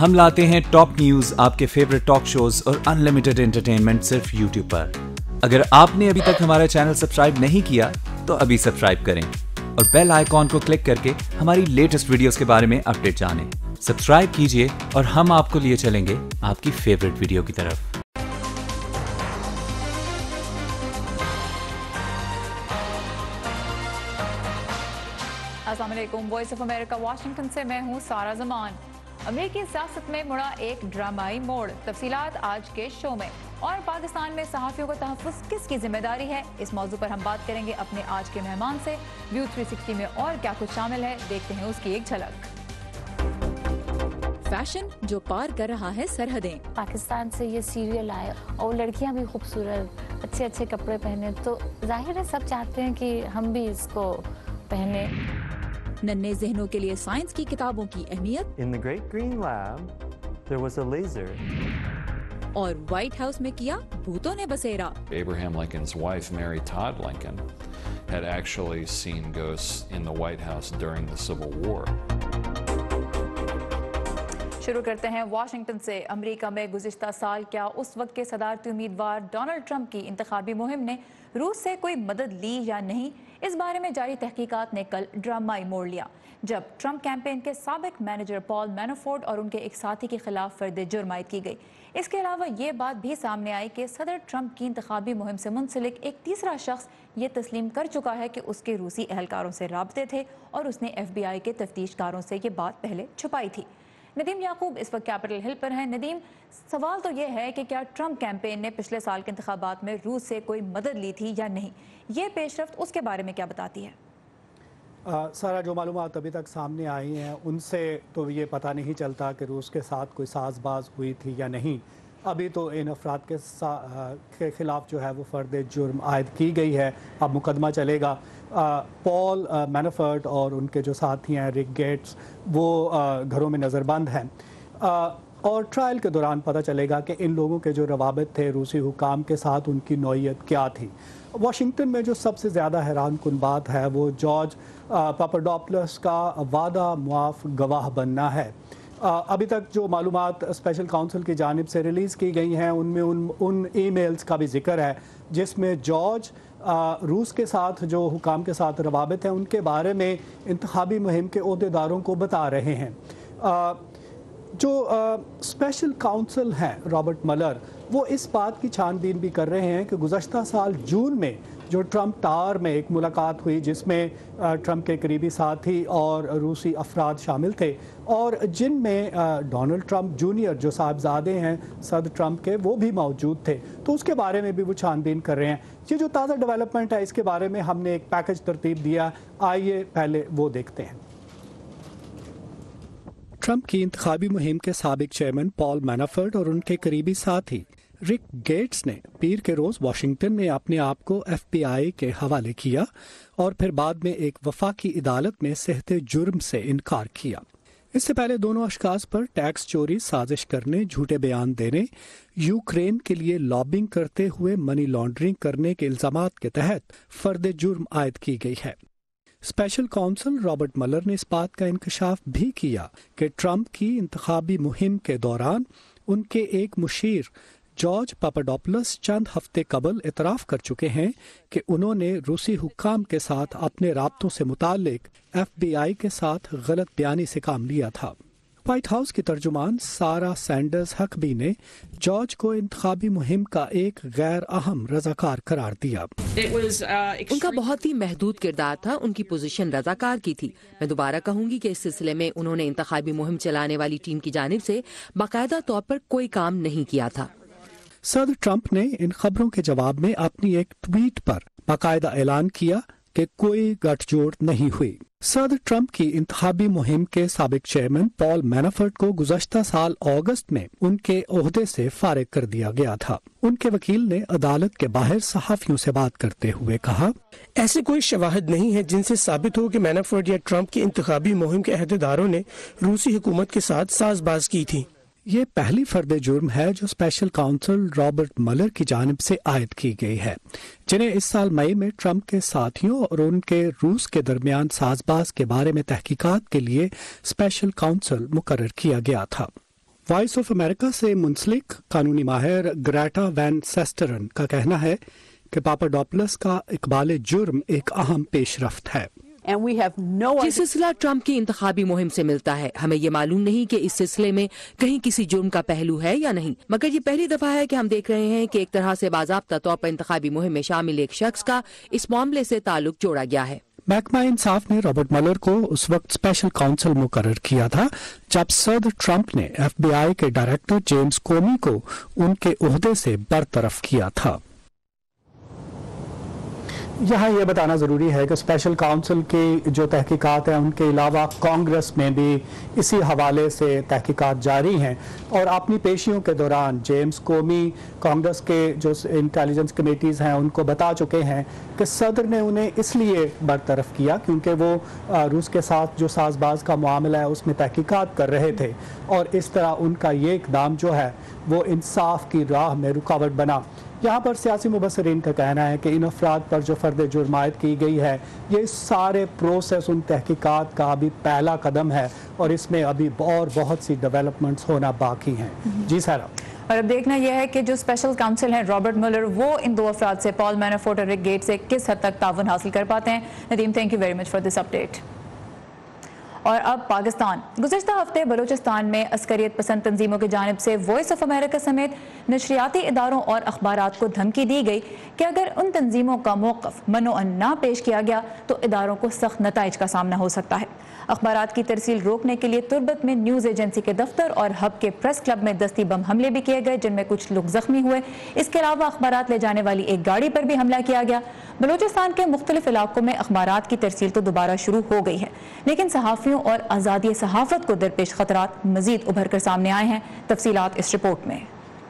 ہم لاتے ہیں ٹاپ نیوز، آپ کے فیوریٹ ٹاک شوز اور انلمیٹڈ انٹرٹینمنٹ صرف یوٹیوب پر۔ اگر آپ نے ابھی تک ہمارا چینل سبسکرائب نہیں کیا تو ابھی سبسکرائب کریں اور بیل آئیکن کو کلک کر کے ہماری لیٹسٹ ویڈیوز کے بارے میں اپڈیٹ جانیں۔ سبسکرائب کیجئے اور ہم آپ کو لیے چلیں گے آپ کی فیوریٹ ویڈیو کی طرف۔ السلام علیکم، وائس آف امریکہ واشنگٹن سے میں ہوں سارا زمان۔ امریکی سیاست میں مڑا ایک ڈرامائی موڑ، تفصیلات آج کے شو میں۔ اور پاکستان میں صحافیوں کا تحفظ کس کی ذمہ داری ہے، اس موضوع پر ہم بات کریں گے اپنے آج کے مہمان سے۔ ویو 360 میں اور کیا کچھ شامل ہے، دیکھتے ہیں اس کی ایک جھلک۔ فیشن جو پار کر رہا ہے سرحدیں۔ پاکستان سے یہ سیریل آئے اور لڑکیاں بھی خوبصورت اچھے اچھے کپڑے پہنے، تو ظاہر ہے سب چاہتے ہیں کہ ہم بھی اس کو پہنے۔ ننھے ذہنوں کے لیے سائنس کی کتابوں کی اہمیت۔ In the Great Green Lab, there was a laser. اور وائٹ ہاؤس میں کیا بھوتوں نے بسیرا۔ Abraham Lincoln's wife, Mary Todd Lincoln, had actually seen ghosts in the White House during the Civil War. شروع کرتے ہیں واشنگٹن سے۔ امریکہ میں گزشتہ سال کیا اس وقت کے صدارتی امیدوار ڈونلڈ ٹرمپ کی انتخابی مہم نے روس سے کوئی مدد لی یا نہیں، اس بارے میں جاری تحقیقات نے کل ڈرامائی موڑ لیا، جب ٹرمپ کیمپین کے سابق مینیجر پال مینافورٹ اور ان کے ایک ساتھی کے خلاف فرد جرم عائد کی گئی۔ اس کے علاوہ یہ بات بھی سامنے آئی کہ صدر ٹرمپ کی انتخابی مہم سے منسلک ایک تیسرا شخص یہ تسلیم کر چکا ہے کہ اس کے روسی اہلکاروں سے رابطے تھے اور اس نے ایف بی آئی کے تفتیش کاروں سے یہ بات پہلے چھپائی تھی۔ ندیم یعقوب اس وقت کیپٹل ہل پر ہیں۔ ندیم، سوال تو یہ ہے کہ کیا ٹرمپ کیمپین نے پچھلے سال کے انتخابات میں روس سے کوئی مدد لی تھی یا نہیں؟ یہ پیش رفت اس کے بارے میں کیا بتاتی ہے؟ سارا، جو معلومات ابھی تک سامنے آئی ہیں ان سے تو یہ پتہ نہیں چلتا کہ روس کے ساتھ کوئی ساز باز ہوئی تھی یا نہیں۔ ابھی تو ان افراد کے خلاف جو ہے وہ فرد جرم عائد کی گئی ہے، اب مقدمہ چلے گا۔ پال مینافورٹ اور ان کے جو ساتھی ہیں رک گیٹس، وہ گھروں میں نظر بند ہیں، اور ٹرائل کے دوران پتہ چلے گا کہ ان لوگوں کے جو روابط تھے روسی حکام کے ساتھ ان کی نوعیت کیا تھی۔ واشنگٹن میں جو سب سے زیادہ حیران کن بات ہے وہ جارج پاپاڈوپولوس کا وعدہ معاف گواہ بننا ہے۔ ابھی تک جو معلومات اسپیشل کاؤنسل کی جانب سے ریلیز کی گئی ہیں ان میں ان ای میلز کا بھی ذکر ہے جس میں جارج روس کے ساتھ جو حکام کے ساتھ روابط ہیں ان کے بارے میں انتخابی مہم کے عہدیداروں کو بتا رہے ہیں۔ جو اسپیشل کاؤنسل ہیں رابرٹ ملر، وہ اس بات کی چھان بین بھی کر رہے ہیں کہ گزشتہ سال جون میں جو ٹرمپ ٹاور میں ایک ملاقات ہوئی جس میں ٹرمپ کے قریبی ساتھی اور روسی افراد شامل تھے اور جن میں ڈونلڈ ٹرمپ جونیئر جو صاحبزادے ہیں صدر ٹرمپ کے، وہ بھی موجود تھے، تو اس کے بارے میں بھی وہ چھان بین کر رہے ہیں۔ یہ جو تازہ ڈیولپمنٹ ہے اس کے بارے میں ہم نے ایک پیکج ترتیب دیا، آئیے پہلے وہ دیکھتے ہیں۔ ٹرمپ کی انتخابی مہم کے سابق چیئرمین پال مینافورٹ اور ان کے قریبی ساتھی رک گیٹس نے پیر کے روز واشنگٹن میں اپنے آپ کو ایف بی آئی کے حوالے کیا اور پھر بعد میں ایک وفاقی عدالت میں صحت جرم سے انکار کیا۔ اس سے پہلے دونوں اشخاص پر ٹیکس چوری، سازش کرنے، جھوٹے بیان دینے، یوکرین کے لیے لابنگ کرتے ہوئے منی لانڈرنگ کرنے کے الزامات کے تحت فرد جرم عائد کی گئی ہے۔ اسپیشل کاؤنسل رابرٹ ملر نے اس بات کا انکشاف بھی کیا کہ ٹرمپ کی انتخابی مہم کے دوران ان کے ایک مشیر جارج پاپاڈوپولوس چند ہفتے قبل اعتراف کر چکے ہیں کہ انہوں نے روسی حکام کے ساتھ اپنے رابطوں سے متعلق ایف بی آئی کے ساتھ غلط بیانی سے کام لیا تھا۔ وائٹ ہاؤس کی ترجمان سارا سینڈرز حقبی نے جارج کو انتخابی مہم کا ایک غیر اہم رضاکار قرار دیا۔ ان کا بہت ہی محدود کردار تھا، ان کی پوزیشن رضاکار کی تھی۔ میں دوبارہ کہوں گی کہ اس سلسلے میں انہوں نے انتخابی مہم چلانے والی ٹیم کی جانب سے باقاعدہ طور پر کوئی کام نہیں کیا تھا۔ صدر ٹرمپ نے ان خبروں کے جواب میں اپنی ایک ٹویٹ پر باقاعدہ اعلان کیا کہ کوئی گٹھ جوڑ نہیں ہوئی۔ صدر ٹرمپ کی انتخابی مہم کے سابق چیئرمین پال مینافورٹ کو گزشتہ سال اگست میں ان کے عہدے سے فارغ کر دیا گیا تھا۔ ان کے وکیل نے عدالت کے باہر صحافیوں سے بات کرتے ہوئے کہا، ایسے کوئی شواہد نہیں ہے جن سے ثابت ہو کہ مینافورٹ یا ٹرمپ کی انتخابی مہم کے عہدیداروں نے روسی حکومت کے ساتھ ساز باز کی تھی۔ یہ پہلی فرد جرم ہے جو اسپیشل کاؤنسل رابرٹ ملر کی جانب سے عائد کی گئی ہے، جنہیں اس سال مئی میں ٹرمپ کے ساتھیوں اور ان کے روس کے درمیان ساز باز کے بارے میں تحقیقات کے لیے اسپیشل کاؤنسل مقرر کیا گیا تھا۔ वॉइस ऑफ अमेरिका से मुंसलिक कानूनी माहिर ग्रेटा वैन सेस्टरन का कहना है कि पापाडोपुलस का इकबाल जुर्म एक अहम पेशरफ्त है। ये सिलसिला ट्रंप की इंतखाबी मुहिम से मिलता है। हमें ये मालूम नहीं कि इस सिलसिले में कहीं किसी जुर्म का पहलू है या नहीं, मगर ये पहली दफा है कि हम देख रहे हैं कि एक तरह से बाज़ाब्ता तौर पर इंतखाबी मुहिम में शामिल एक शख्स का इस मामले से ताल्लुक जोड़ा गया है। महकमा इंसाफ ने रॉबर्ट मुलर को उस वक्त स्पेशल काउंसिल मुकर्रर किया था जब सदर ट्रंप ने FBI के डायरेक्टर जेम्स कोमी को उनके ओहदे से बरतरफ किया था। यहाँ ये बताना ज़रूरी है कि स्पेशल काउंसिल की जो तहकीकात हैं उनके अलावा कांग्रेस में भी इसी हवाले से तहकीकात जारी हैं और अपनी पेशियों के दौरान जेम्स कोमी कांग्रेस के जो इंटेलिजेंस कमेटीज़ हैं उनको बता चुके हैं कि सदर ने उन्हें इसलिए बरतरफ किया क्योंकि वो रूस के साथ जो साजबाज का मामला है उसमें तहकीकात कर रहे थे और इस तरह उनका ये इकदाम जो है वो इंसाफ की राह में रुकावट बना। यहाँ पर सियासी मुबसरीन का कहना है कि इन अफराद पर जो फर्द जुर्म आयद की गई है ये सारे प्रोसेस उन तहकीकात का अभी पहला कदम है और इसमें अभी और बहुत सी डेवलपमेंट्स होना बाकी हैं। जी सारा। और अब देखना यह है कि जो स्पेशल काउंसिल है रॉबर्ट मुलर वो इन दो अफराद से पॉल मैनाफोर्ट और रिक गेट से किस हद तक ताउन हासिल कर पाते हैं। Nadeem, thank you very much for this update. और अब पाकिस्तान। गुज़िश्ता हफ्ते बलूचिस्तान में अस्करियत पसंद तंजीमों की जानिब से वॉइस ऑफ अमेरिका समेत नशरियाती इदारों और अखबारात को धमकी दी गई कि अगर उन तंजीमों का मौक़िफ़ मनो-अन ना पेश किया गया तो इदारों को सख्त नताइज का सामना हो सकता है। अखबारात की तरसील रोकने के लिए तुर्बत में न्यूज़ एजेंसी के दफ्तर और हब के प्रेस क्लब में दस्ती बम हमले भी किए गए जिनमें कुछ लोग जख्मी हुए। इसके अलावा अखबारात ले जाने वाली एक गाड़ी पर भी हमला किया गया। बलूचिस्तान के मुख्तलिफ इलाकों में अखबारात की तरसील तो दोबारा शुरू हो गई है लेकिन सहाफ़ियों और आज़ादी सहाफ़त को दरपेश खतरात मज़ीद उभर कर सामने आए हैं। तफसीलात इस रिपोर्ट में।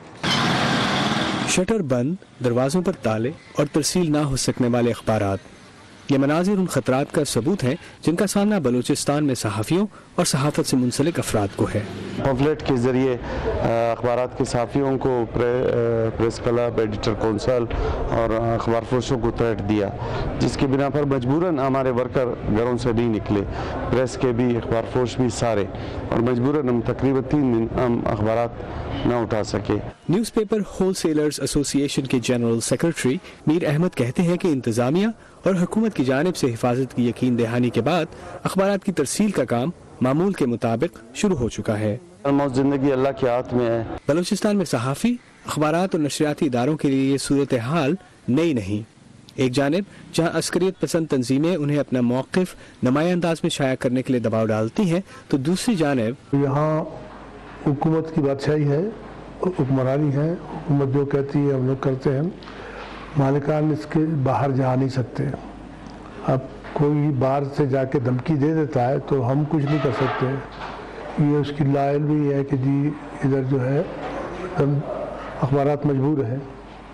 शटर बंद, दरवाज़ों पर ताले और तरसील ना हो सकने वाले अखबारात, ये मनाजिर उन खतरात का सबूत है जिनका सामना बलूचिस्तान में सहाफ़ियों और सहाफ़त से मुंसलिक अफराद को है। पम्फलेट के ज़रिए अखबारात के सहाफ़ियों को प्रेस क्लब, एडिटर कौंसल और अखबार फरोशों को थ्रेट दिया जिसकी बिना पर मजबूरन हमारे वर्कर घरों से नहीं निकले, प्रेस के भी अखबार फरोश भी सारे, और मजबूरन हम तकरीबन 3 दिन हम अखबारात न उठा सके। न्यूज़पेपर होलसेलर्स एसोसिएशन के जनरल सेक्रेटरी मीर अहमद कहते हैं कि इंतज़ामिया और हुकूमत की जानिब से हिफाजत की यकीन दहानी के बाद अखबारात की तरसील का काम मामूल के मुताबिक शुरू हो चुका है। मौत जिंदगी अल्लाह के हाथ में है। बलूचिस्तान में सहाफ़ी, अखबारात और नशरियाती इदारों के लिए ये सूरत हाल नई नहीं। एक जानिब जहाँ अस्करियत पसंद तंजीमें उन्हें अपना मौक़िफ़ नुमाया अंदाज में शाया करने के लिए दबाव डालती हैं तो दूसरी जानिब यहाँ हुकूमत की बादशाही है, हुक्मरानी है, हुकूमत जो कहती है हम लोग करते हैं, मालिकान इसके बाहर जा नहीं सकते। अब कोई बाहर से जाके धमकी दे देता है तो हम कुछ नहीं कर सकते। ये उसकी लायल भी है कि जी इधर जो है अखबारात मजबूर हैं,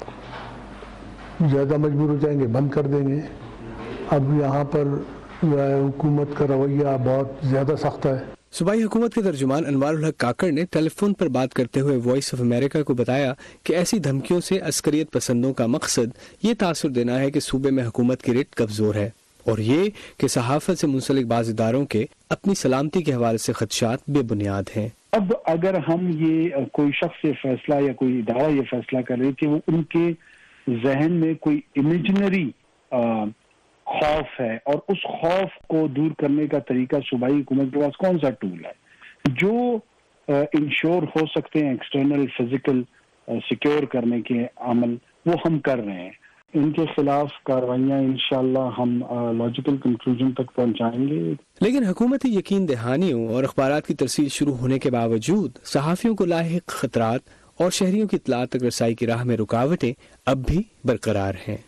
ज़्यादा मजबूर हो जाएंगे बंद कर देंगे। अब यहाँ पर हुकूमत का रवैया बहुत ज़्यादा सख्त है। सूबाई हुकूमत के तर्जुमान अनवारुल हक काकड़ ने टेलीफोन पर बात करते हुए वॉइस ऑफ अमेरिका को बताया कि ऐसी धमकियों से अस्करियत पसंदों का मकसद ये तासुर देना है कि सूबे में हुकूमत की रिट कमज़ोर है और ये कि सहाफ़त से मुंसलिक बाज़ इदारों के अपनी सलामती के हवाले से खदशात बेबुनियाद हैं। अब अगर हम ये कोई शख्स ये फैसला या कोई इदारा ये फैसला करे कि वो उनके जहन में कोई इमेजिनरी खौफ है और उस खौफ को दूर करने का तरीका सूबाई हुकूमत के पास कौन सा टूल है जो इंश्योर हो सकते हैं एक्सटर्नल फिजिकल सिक्योर करने के अमल, वो हम कर रहे हैं। इनके खिलाफ कार्रवाइयाँ इंशाल्लाह हम लॉजिकल कंक्लूजन तक पहुंचाएंगे। लेकिन हुकूमती यकीन दहानियों और अखबारात की तरसील शुरू होने के बावजूद सहाफ़ियों को लाहिक खतरात और शहरियों की इत्तलात तक रसाई की राह में रुकावटें अब भी बरकरार हैं।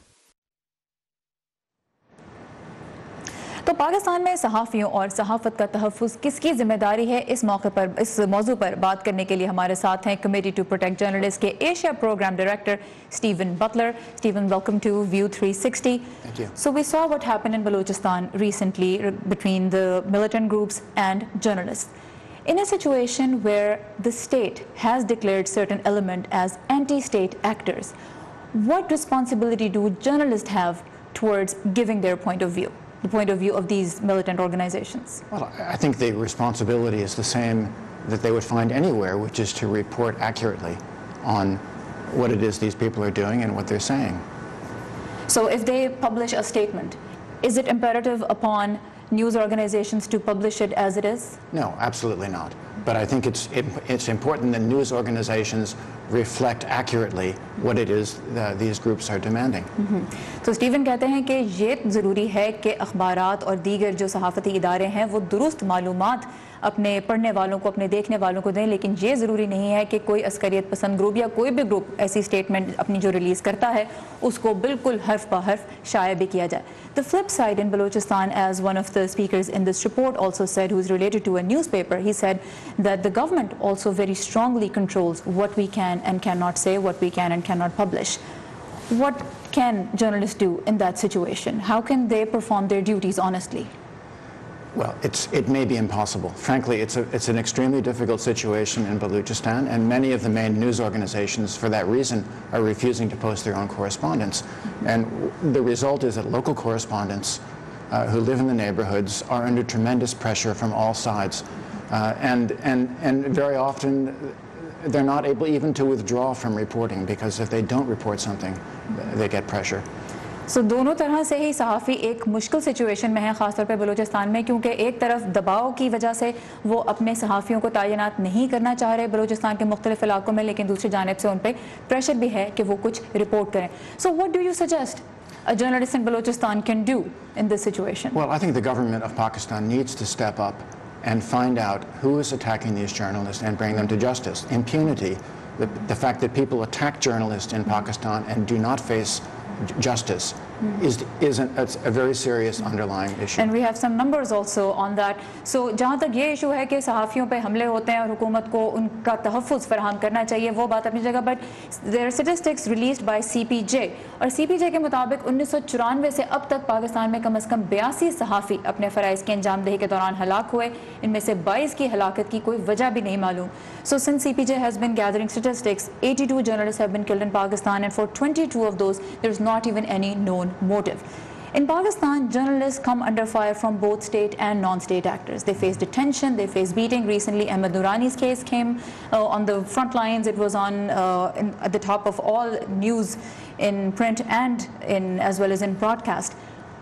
तो पाकिस्तान में सहाफ़ियों और सहाफ़त का तहफ़्फ़ुज़ किसकी जिम्मेदारी है, इस मौके पर इस मौजू पर बात करने के लिए हमारे साथ हैं कमेटी टू प्रोटेक्ट जर्नलिस्ट के Asia programme director Steven Butler. Steven, welcome to view 360। So we saw what happened in Balochistan recently between the militant groups and journalists. In a situation where the state has declared certain element as anti-state actors, what responsibility do journalists have towards giving their point of view? The point of view of these militant organizations? Well, I think the responsibility is the same that they would find anywhere, which is to report accurately on what it is these people are doing and what they're saying. So if they publish a statement, is it imperative upon news organizations to publish it as it is? No, absolutely not. But I think it's important that news organizations reflect accurately what it is these groups are demanding. तो Steven कहते हैं कि ये ज़रूरी है कि अखबारात और दीगर जो सहाफ़ती इदारे हैं वो दुरुस्त मालूमात अपने पढ़ने वालों को, अपने देखने वालों को दें, लेकिन ये ज़रूरी नहीं है कि कोई अस्करियत पसंद ग्रुप या कोई भी ग्रुप ऐसी स्टेटमेंट अपनी जो रिलीज़ करता है उसको बिल्कुल हर्फ ब हर्फ शाया भी किया जाए. The flip side in Balochistan, as one of the speakers in this report also said, who is related to a newspaper, he said that the government also very strongly controls what we can and cannot say, what we can and cannot publish. What can journalists do in that situation? How can they perform their duties honestly? Well, it may be impossible. Frankly, it's an extremely difficult situation in Balochistan, and many of the main news organizations, for that reason, are refusing to post their own correspondence. And the result is that local correspondents who live in the neighborhoods are under tremendous pressure from all sides, and very often they're not able even to withdraw from reporting, because if they don't report something, they get pressure. So दोनों तरह से ही सहाफ़ी एक मुश्किल situation में है, ख़ासतौर पे बलूचिस्तान में, क्योंकि एक तरफ दबाव की वजह से वो अपने सहाफ़ियों को तैनात नहीं करना चाह रहे बलूचिस्तान के मुख्तलिफ इलाकों में, लेकिन दूसरी जानिब से उन पर प्रेशर भी है कि वो कुछ रिपोर्ट करें. So what do you suggest a journalist in Balochistan can do in this situation? Well, I think the government of Pakistan needs to step up and find out who is attacking these journalists and bring them to justice. Impunity, the fact that people attack journalists in Pakistan and do not face justice is a very serious underlying issue. And we have some numbers also on that. So जहाँ तक ये issue है कि सहाफ़ियों पे हमले होते हैं और हुकूमत को उनका तहफ़्फ़ुज़ फराहम करना चाहिए, वो बात अपनी जगह, but there are statistics released by CPJ, और CPJ के मुताबिक 1994 से अब तक पाकिस्तान में कम से कम 82 सहाफ़ी अपने फ़राइज़ की अंजामदही के दौरान हलाक हुए. इनमें से 22 की हलाकत की कोई वजह भी नहीं मालूम. So since CPJ has been gathering statistics, 82 journalists have been killed in Pakistan, and for 22 of those there is not even any known motive. In Pakistan, journalists come under fire from both state and non-state actors. They face detention, they face beating. Recently, Ahmed Noorani's case came on the front lines. It was on at the top of all news in print and as well as in broadcast.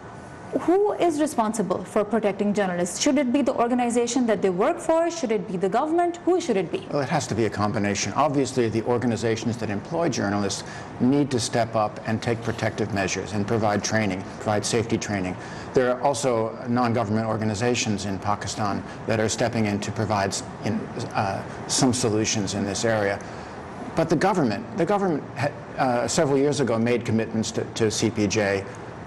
Who is responsible for protecting journalists? Should it be the organization that they work for? Should it be the government? Who should it be? Well, it has to be a combination. Obviously, the organizations that employ journalists need to step up and take protective measures and provide training, provide safety training. There are also non-government organizations in Pakistan that are stepping in to provide some solutions in this area. But the government several years ago made commitments to CPJ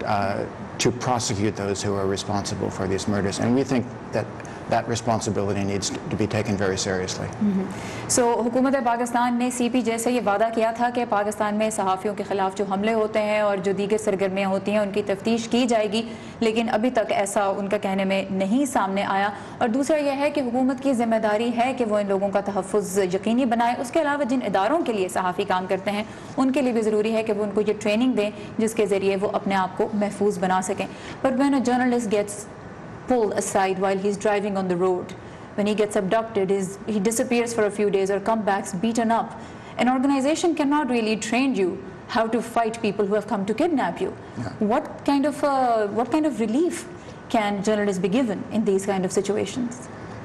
to prosecute those who are responsible for these murders, and we think that responsibility needs to be taken very seriously. So हुकूमत पाकिस्तान ने CPJ से ये वादा किया था कि पाकिस्तान में सहाफ़ियों के ख़िलाफ़ जो हमले होते हैं और जो दीगर सरगर्मियाँ होती हैं उनकी तफ्तीश की जाएगी, लेकिन अभी तक ऐसा उनका कहने में नहीं सामने आया. और दूसरा यह है कि हुकूमत की ज़िम्मेदारी है कि वो इन लोगों का तहफ़्फ़ुज़ यकीनी बनाए. उसके अलावा जिन इदारों के लिए सहाफ़ी काम करते हैं उनके लिए भी ज़रूरी है कि वो उनको ये ट्रेनिंग दें जिसके ज़रिए वो अपने आप को महफूज बना सकें. But when a journalist gets pulled aside while he's driving on the road, when he gets abducted, he disappears for a few days or comes back beaten up, an organization cannot really train you how to fight people who have come to kidnap you. Yeah. What kind of relief can journalists be given in these kind of situations?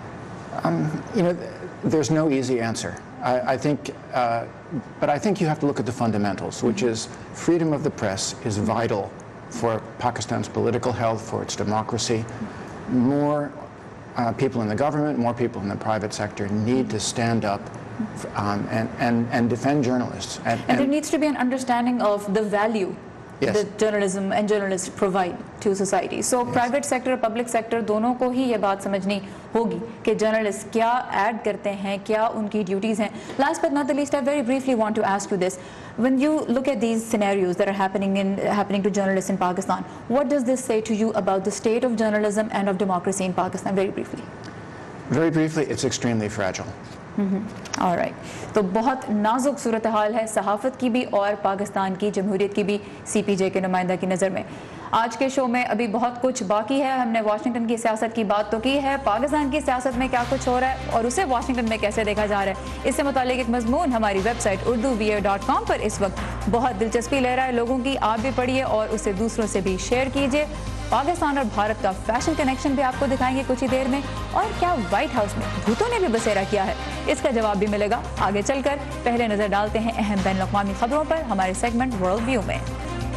There's no easy answer. I think, but I think you have to look at the fundamentals, which is freedom of the press is vital for Pakistan's political health, for its democracy. More people in the government, more people in the private sector need to stand up and defend journalists. And there needs to be an understanding of the value that journalism and journalists provide to society. So private sector, public sector, दोनों को ही ये बात समझनी होगी कि journalists क्या add करते हैं, क्या उनकी duties हैं. Last but not the least, I very briefly want to ask you this. When you look at these scenarios that are happening to journalists in Pakistan, what does this say to you about the state of journalism and of democracy in Pakistan? Very briefly. Very briefly, it's extremely fragile. All right. तो बहुत नाजुक सूरत हाल है सहाफ़त की भी और पाकिस्तान की जमहूरियत की भी CPJ के नुमाइंदा की नज़र में. آج کے شو میں ابھی بہت کچھ باقی ہے. ہم نے واشنگٹن کی سیاست کی بات تو کی ہے, پاکستان کی سیاست میں کیا کچھ ہو رہا ہے اور اسے واشنگٹن میں کیسے دیکھا جا رہا ہے, اس سے متعلق ایک مضمون ہماری ویب سائٹ urduva.com پر اس وقت بہت دلچسپی لے رہا ہے لوگوں کی. آپ بھی پڑھیے اور اسے دوسروں سے بھی شیئر کیجیے. پاکستان اور بھارت کا فیشن کنیکشن بھی آپ کو دکھائیں گے کچھ ہی دیر میں, اور کیا وائٹ ہاؤس میں بھوتوں نے بھی بسیرا کیا ہے, اس کا جواب بھی ملے گا آگے چل کر. پہلے نظر ڈالتے ہیں اہم بین الاقوامی خبروں پر ہمارے سیگمنٹ ورلڈ ویو میں.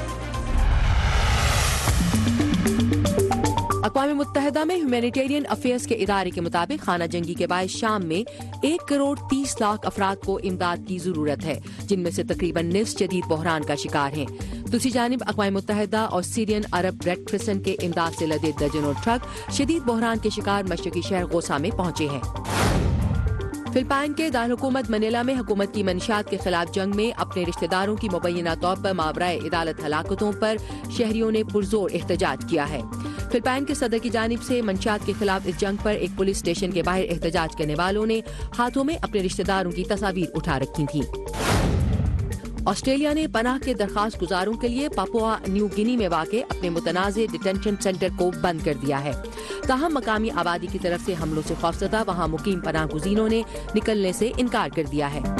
اقوام متحدہ میں ہیومینیٹیرین افیئرز کے ادارے کے مطابق خانہ جنگی کے باعث شام میں 1,30,00,000 افراد کو امداد کی ضرورت ہے, جن میں سے تقریباً نصف شدید بحران کا شکار ہیں. دوسری جانب اقوام متحدہ اور سیرین عرب ریڈ کرسنٹ کے امداد سے لدے درجنوں ٹرک شدید بحران کے شکار مشرقی شہر غوثہ میں پہنچے ہیں. فلپائن کے دارالحکومت منیلا میں حکومت کی منشیات کے خلاف جنگ میں اپنے رشتہ داروں کی مبینہ طور پر ماورائے عدالت ہلاکتوں پر شہریوں نے پرزور احتجاج کیا ہے. فلپائن کے صدر کی جانب سے منشیات کے خلاف اس جنگ پر ایک پولیس اسٹیشن کے باہر احتجاج کرنے والوں نے ہاتھوں میں اپنے رشتہ داروں کی تصاویر اٹھا رکھی تھیں. آسٹریلیا نے پناہ کے درخواست گزاروں کے لیے پاپوا نیو گنی میں واقع اپنے متنازع ڈیٹینشن سینٹر کو بند کر دیا ہے. تاہم مقامی آبادی کی طرف سے حملوں سے خوفزدہ وہاں مقیم پناہ گزینوں نے نکلنے سے انکار کر دیا ہے.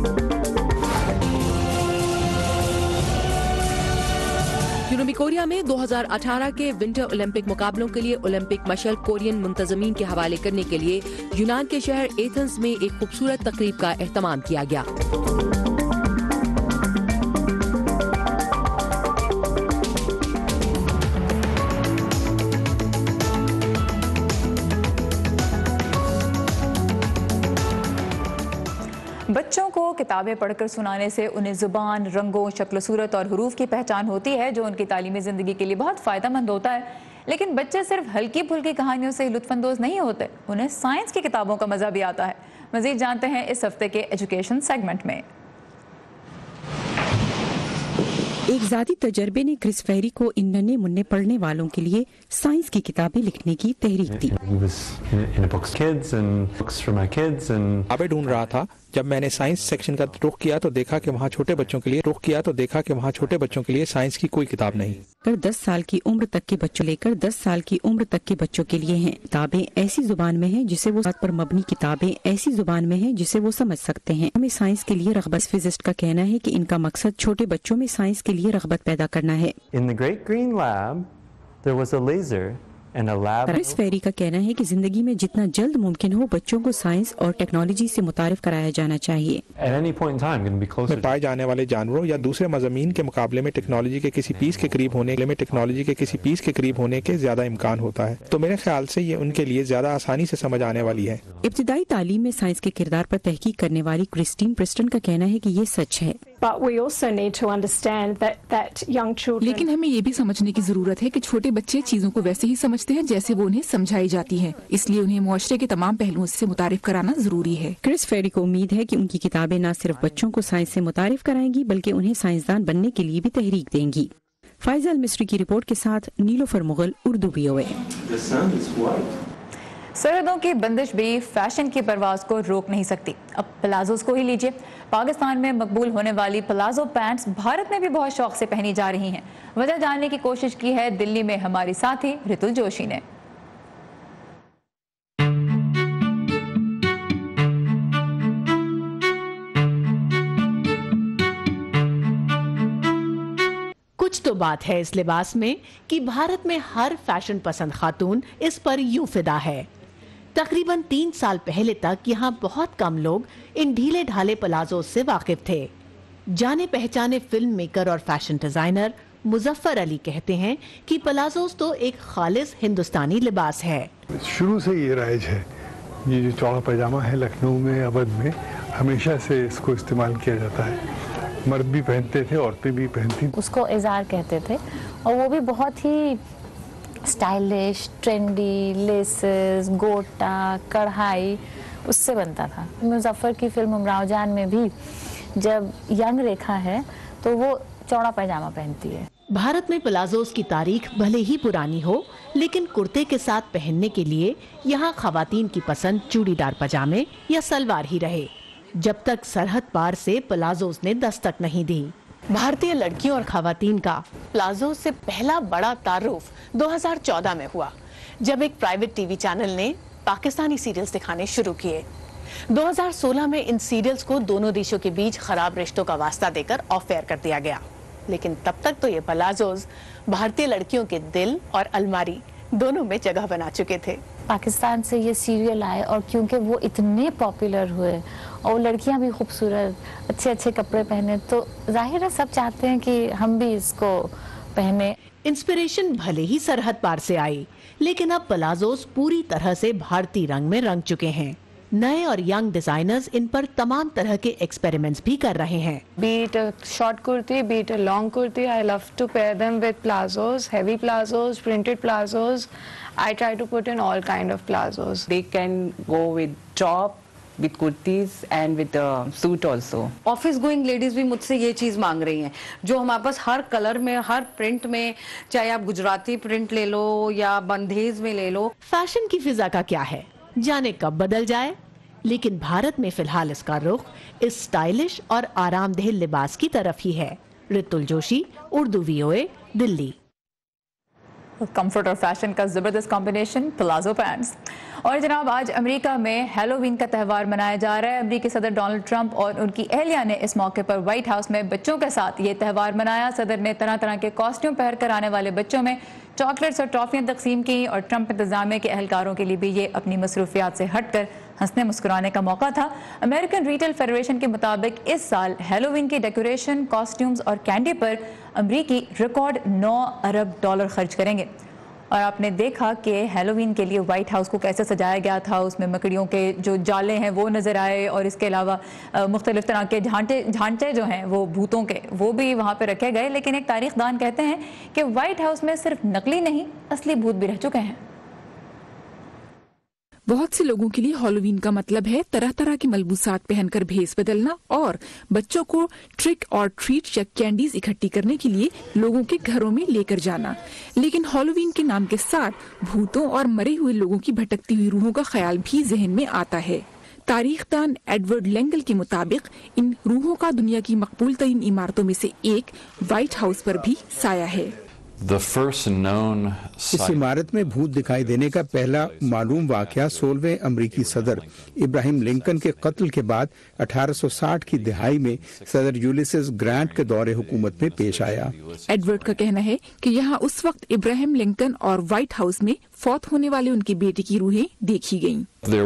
جنوبی کوریا میں 2018 کے ونٹر اولمپک مقابلوں کے لیے اولمپک مشعل کورین منتظمین کے حوالے کرنے کے لیے یونان کے شہر ایتھنز میں ایک خوبصورت تقریب کا اہتمام کیا گیا. بچوں کو کتابیں پڑھ کر سنانے سے انہیں زبان, رنگوں, شکل و صورت اور حروف کی پہچان ہوتی ہے, جو ان کی تعلیمی زندگی کے لیے بہت فائدہ مند ہوتا ہے. لیکن بچے صرف ہلکی پھلکی کہانیوں سے لطف اندوز نہیں ہوتے, انہیں سائنس کی کتابوں کا مزہ بھی آتا ہے. مزید جانتے ہیں اس ہفتے کے ایجوکیشن سیگمنٹ میں. ایک ذاتی تجربے نے کرس فیری کو ان ننھے منھے پڑھنے والوں کے لیے سائنس کی کتابیں لکھنے کی تحریک دی. کتابیں ڈھونڈ رہا تھا. جب میں نے سائنس سیکشن کا رخ کیا تو دیکھا کہ وہاں چھوٹے بچوں کے لیے سائنس کی کوئی کتاب نہیں. 10 سال کی عمر تک کے بچوں لے کر 10 سال کی عمر تک کے بچوں کے لیے ہیں. کتابیں ایسی زبان میں ہیں جسے وہ بات پر مبنی کتابیں ایسی زبان میں ہیں جسے وہ سمجھ سکتے ہیں. ہمیں سائنس کے لیے رغبت. فزسٹ کا کہنا ہے کہ ان کا مقصد چھوٹے بچوں میں سائنس کے لیے رغبت پیدا کرنا ہے. In the Great Green Lab, there was a laser. Chris Ferry کا کہنا ہے کہ زندگی میں جتنا جلد ممکن ہو بچوں کو سائنس اور ٹیکنالوجی سے متعارف کرایا جانا چاہیے. میں پائے جانے والے جانوروں یا دوسرے مضامین کے مقابلے میں ٹیکنالوجی کے کسی پیس کے قریب ہونے کے زیادہ امکان ہوتا ہے, تو میرے خیال سے یہ ان کے لیے زیادہ آسانی سے سمجھ آنے والی ہے. ابتدائی تعلیم میں سائنس کے کردار پر تحقیق کرنے والی کرسٹین پریسٹن کا کہنا ہے کہ یہ سچ ہے. لیکن ہمیں یہ بھی سمجھنے کی ضرورت ہے کہ چھوٹے بچے چیزوں کو ویسے ہی سمجھتے ہیں جیسے وہ انہیں سمجھائی جاتی ہیں, اس لیے انہیں معاشرے کے تمام پہلوؤں سے متعارف کرانا ضروری ہے. کرس فیری کو امید ہے کہ ان کی کتابیں نہ صرف بچوں کو سائنس سے متعارف کرائیں گی بلکہ انہیں سائنسدان بننے کے لیے بھی تحریک دیں گی. فائزہ المصری کی رپورٹ کے ساتھ نیلوفر مغل, اردو VOA. سرحدوں کی بندش بھی فیشن کی پرواز کو روک نہیں سکتی. اب پلازوز کو ہی لیجئے. پاکستان میں مقبول ہونے والی پلازو پینٹس بھارت میں بھی بہت شوق سے پہنی جا رہی ہیں. وجہ جاننے کی کوشش کی ہے دلی میں ہماری ساتھی رتل جوشی نے. کچھ تو بات ہے اس لباس میں کہ بھارت میں ہر فیشن پسند خاتون اس پر یوں فدا ہے. تقریباً 3 سال پہلے تک یہاں بہت کم لوگ ان ڈھیلے ڈھالے پلازو سے واقف تھے. جانے پہچانے فلم میکر اور فیشن ڈیزائنر مظفر علی کہتے ہیں کہ پلازوز تو ایک خالص ہندوستانی لباس ہے. شروع سے یہ رائج ہے. یہ جو چوڑا پاجامہ ہے لکھنؤ میں, اودھ میں ہمیشہ سے اس کو استعمال کیا جاتا ہے. مرد بھی پہنتے تھے, عورتیں بھی پہنتی. اس کو اظہار کہتے تھے اور وہ بھی بہت ہی سٹائلش, ٹرینڈی, لیسز, گوٹا, کڑھائی اس سے بنتا تھا. مظفر کی فلم امراؤ جان میں بھی جب ینگ ریکھا ہے تو وہ چوڑا پائجامہ پہنتی ہے. بھارت میں پلازوز کی تاریخ بھلے ہی پرانی ہو لیکن کرتے کے ساتھ پہننے کے لیے یہاں خواتین کی پسند چوڑی دار پاجامے یا سلوار ہی رہے جب تک سرحد پار سے پلازوز نے دستک نہیں دی. بھارتی لڑکیوں اور خواتین کا پلازو سے پہلا بڑا تعارف 2014 میں ہوا جب ایک پرائیویٹ ٹی وی چینل نے پاکستانی سیریلز دکھانے شروع کیے. 2016 میں ان سیریلز کو دونوں دیشوں کے بیچ خراب رشتوں کا واسطہ دے کر آف ایئر کر دیا گیا. لیکن تب تک تو یہ پلازوز بھارتی لڑکیوں کے دل اور الماری دونوں میں جگہ بنا چکے تھے. پاکستان سے یہ سیریل آئے اور کیونکہ وہ اتنے پاپولر ہوئے اور لڑکیاں بھی خوبصورت اچھے اچھے کپڑے پہنے تو ظاہر ہے سب چاہتے ہیں کہ ہم بھی اس کو پہنے. انسپریشن بھلے ہی سرحد پار سے آئی لیکن اب پلازوز پوری طرح سے بھارتی رنگ میں رنگ چکے ہیں. نئے اور ینگ ڈیزائنرز ان پر تمام طرح کے ایکسپیریمنٹس بھی کر رہے ہیں. Be it a short kurti, be it a long kurti, I love to pair them with plazos, heavy plazos, printed plazos. I try to put in all kind of plazos. They can go with top, with kurtis and with a suit also. Office going ladies بھی مجھ سے یہ چیز مانگ رہی ہیں جو ہمارے پاس ہر کلر میں ہر پرنٹ میں, چاہے آپ گجراتی پرنٹ لے لو یا بندھیز میں لے لو. فیشن کی فضا کا کیا ہے جانے کب بدل جائے, لیکن بھارت میں فی الحال اس کا رخ اس سٹائلش اور آرام دہ لباس کی طرف ہی ہے. رتل جوشی, اردو VOA, دلی. کمفرٹ اور فیشن کا زبردست کمبینیشن, پلازو پینٹس. اور جناب آج امریکہ میں ہیلووین کا تہوار منایا جا رہا ہے. امریکی صدر ڈونلڈ ٹرمپ اور ان کی اہلیہ نے اس موقع پر وائٹ ہاؤس میں بچوں کے ساتھ یہ تہوار منایا. صدر نے طرح طرح کے کاسٹیوم پہن کر آنے والے بچوں میں چاکلیٹس اور ٹافیاں تقسیم کی اور ٹرمپ انتظامیہ کے اہلکاروں کے لیے بھی یہ اپنی مصروفیات سے ہٹ کر ہنسنے مسکرانے کا موقع تھا. امریکن ریٹیل فیڈریشن کے مطابق اس سال ہیلووین کی ڈیکوریشن, کاسٹیومز اور کینڈی پر امریکی ریکارڈ $9 ارب خرچ کریں گے. اور آپ نے دیکھا کہ ہیلووین کے لیے وائٹ ہاؤس کو کیسے سجایا گیا تھا. اس میں مکڑیوں کے جو جالے ہیں وہ نظر آئے اور اس کے علاوہ مختلف طرح کے ڈھانچے جو ہیں وہ بھوتوں کے وہ بھی وہاں پہ رکھے گئے. لیکن ایک تاریخ دان کہتے ہیں کہ وائٹ ہاؤس میں صرف نقلی نہیں اصلی بھوت بھی رہ چکے ہیں. بہت سے لوگوں کے لیے ہالووین کا مطلب ہے طرح طرح کے ملبوسات پہن کر بھیس بدلنا اور بچوں کو ٹرک اور ٹریٹ یا کینڈیز اکٹھی کرنے کے لیے لوگوں کے گھروں میں لے کر جانا. لیکن ہالووین کے نام کے ساتھ بھوتوں اور مرے ہوئے لوگوں کی بھٹکتی ہوئی روحوں کا خیال بھی ذہن میں آتا ہے. تاریخ دان ایڈورڈ لینگل کے مطابق ان روحوں کا دنیا کی مقبول ترین عمارتوں میں سے ایک وائٹ ہاؤس پر بھی سایہ ہے. اس عمارت میں بھوت دکھائی دینے کا پہلا معلوم واقعہ 16ویں امریکی صدر ابراہیم لنکن کے قتل کے بعد 1860 کی دہائی میں صدر یولیسز گرانٹ کے دور حکومت میں پیش آیا. ایڈورڈ کا کہنا ہے کہ یہاں اس وقت ابراہیم لنکن اور وائٹ ہاؤس میں فوت ہونے والے ان کے بیٹے کی روحیں دیکھی گئیں.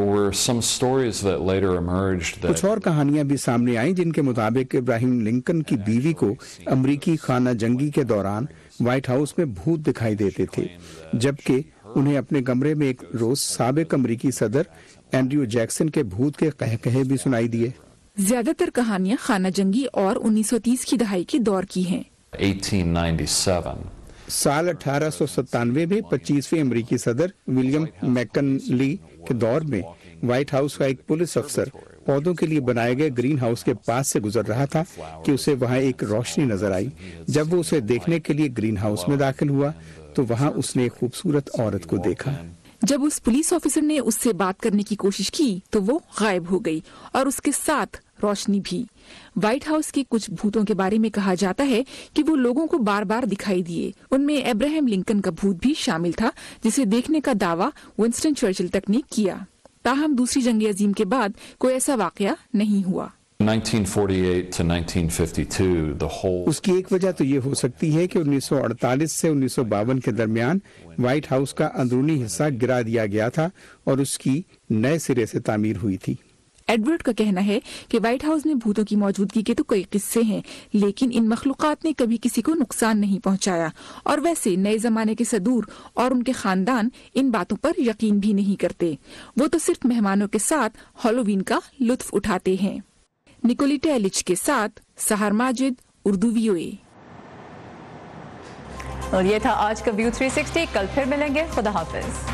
کچھ اور کہانیاں بھی سامنے آئیں جن کے مطابق ابراہیم لنکن کی بیوی کو امریکی خانہ جنگی کے دوران وائٹ ہاؤس میں بھوت دکھائی دیتے تھے, جبکہ انہیں اپنے کمرے میں ایک روز سابق امریکی صدر اینڈریو جیکسن کے بھوت کے قہقہے بھی سنائی دیے. زیادہ تر کہانیاں خانہ جنگی اور 1930 کی دہائی کے دور کی ہیں. 1897 سال 1897 میں 25ویں امریکی صدر ولیم میکنلی کے دور میں وائٹ ہاؤس کا ایک پولیس افسر پودوں کے لیے بنائے گئے گرین ہاؤس کے پاس سے گزر رہا تھا کہ اسے وہاں ایک روشنی نظر آئی. جب وہ اسے دیکھنے کے لیے گرین ہاؤس میں داخل ہوا تو وہاں اس نے ایک خوبصورت عورت کو دیکھا. جب اس پولیس آفیسر نے اس سے بات کرنے کی کوشش کی تو وہ غائب ہو گئی اور اس کے ساتھ روشنی بھی. وائٹ ہاؤس کے کچھ بھوتوں کے بارے میں کہا جاتا ہے کہ وہ لوگوں کو بار بار دکھائی دیے. ان میں ابراہیم لنکن کا بھوت بھی شامل تھا جسے دیکھنے کا دعویٰ ونسٹن چرچل تک نے کیا. تاہم دوسری جنگ عظیم کے بعد کوئی ایسا واقعہ نہیں ہوا. 1948 to 1952 اس کی ایک وجہ تو یہ ہو سکتی ہے کہ 1948 سے 1952 کے درمیان وائٹ ہاؤس کا اندرونی حصہ گرا دیا گیا تھا اور اس کی نئے سرے سے تعمیر ہوئی تھی. ایڈورڈ کا کہنا ہے کہ وائٹ ہاؤس میں بھوتوں کی موجودگی کے تو کئی قصے ہیں لیکن ان مخلوقات نے کبھی کسی کو نقصان نہیں پہنچایا. اور ویسے نئے زمانے کے صدور اور ان کے خاندان ان باتوں پر یقین بھی نہیں کرتے. وہ تو صرف مہمانوں کے ساتھ ہالووین کا لطف اٹھاتے ہیں. نکولیٹا ایلچ کے ساتھ سہار ماجد, اردو VOA. اور یہ تھا آج کا ویو 360. کل پھر ملیں گے. خدا حافظ.